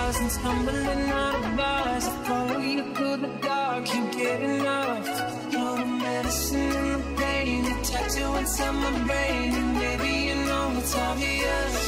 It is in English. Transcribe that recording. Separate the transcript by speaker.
Speaker 1: stars and stumbling out of bars. I follow you through the dark, can't get enough. You're the medicine and the pain, the tattoo inside my brain. And maybe you know it's obvious,